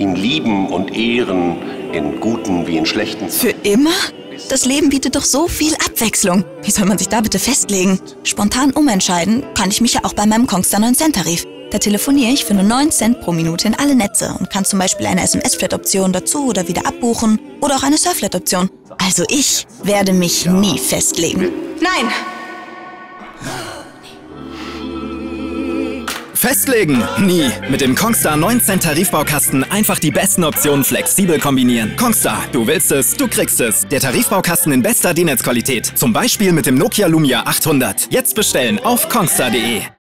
ihn lieben und ehren, in guten wie in schlechten Für immer? Das Leben bietet doch so viel Abwechslung. Wie soll man sich da bitte festlegen? Spontan umentscheiden kann ich mich ja auch bei meinem Kongstar 9 Cent Tarif. Da telefoniere ich für nur 9 Cent pro Minute in alle Netze und kann zum Beispiel eine SMS-Flat-Option dazu oder wieder abbuchen oder auch eine Surf-Flat-Option. Also ich werde mich nie festlegen. Nein! Festlegen? Nie. Mit dem Kongstar 9 Cent Tarifbaukasten einfach die besten Optionen flexibel kombinieren. Kongstar, du willst es, du kriegst es. Der Tarifbaukasten in bester D-Netz-Qualität. Zum Beispiel mit dem Nokia Lumia 800. Jetzt bestellen auf kongstar.de.